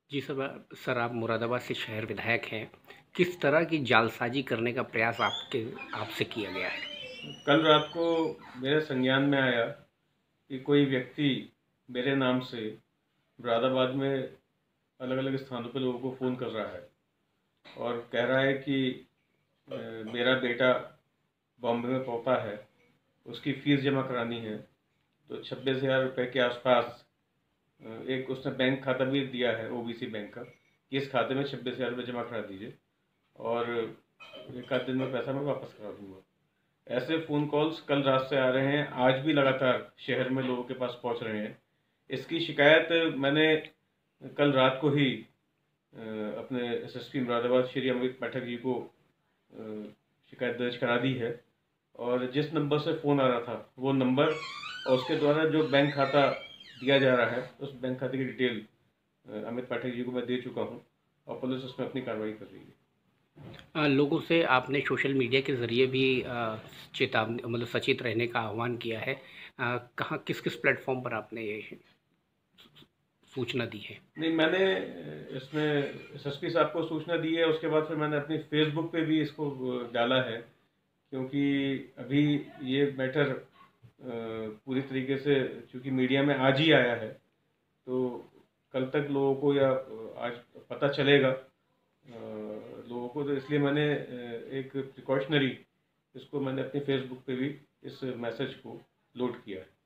जी sir आप मुरादाबाद से शहर विधायक हैं। किस तरह की जालसाजी करने का प्रयास आपसे किया गया है? कल रात को मेरे संज्ञान में आया कि कोई व्यक्ति मेरे नाम से मुरादाबाद में अलग अलग स्थानों पर लोगों को फ़ोन कर रहा है और कह रहा है कि मेरा बेटा बॉम्बे में पढ़ता है, उसकी फ़ीस जमा करानी है। तो 26,000 रुपये के आसपास एक उसने बैंक खाता भी दिया है, ओबीसी बैंक का, कि इस खाते में 26,000 रुपये जमा करा दीजिए और एक आध दिन में पैसा मैं वापस करा दूंगा। ऐसे फ़ोन कॉल्स कल रात से आ रहे हैं, आज भी लगातार शहर में लोगों के पास पहुंच रहे हैं। इसकी शिकायत मैंने कल रात को ही अपने एसएसपी मुरादाबाद श्री अमित पाठक जी को शिकायत दर्ज करा दी है। और जिस नंबर से फ़ोन आ रहा था वो नंबर और उसके द्वारा जो बैंक खाता दिया जा रहा है, उस बैंक खाते की डिटेल अमित पाठक जी को मैं दे चुका हूँ और पुलिस उसमें अपनी कार्रवाई कर रही है। लोगों से आपने सोशल मीडिया के ज़रिए भी चेतावनी मतलब सचेत रहने का आह्वान किया है। कहाँ किस किस प्लेटफॉर्म पर आपने ये सूचना दी है? नहीं, मैंने इसमें एसएसपी साहब को सूचना दी है, उसके बाद फिर मैंने अपनी फेसबुक पे भी इसको डाला है, क्योंकि अभी ये मैटर पूरी तरीके से चूँकि मीडिया में आज ही आया है, तो कल तक लोगों को या आज पता चलेगा लोगों को। तो इसलिए मैंने एक प्रिकॉशनरी इसको मैंने अपनी फेसबुक पे भी इस मैसेज को लोड किया है।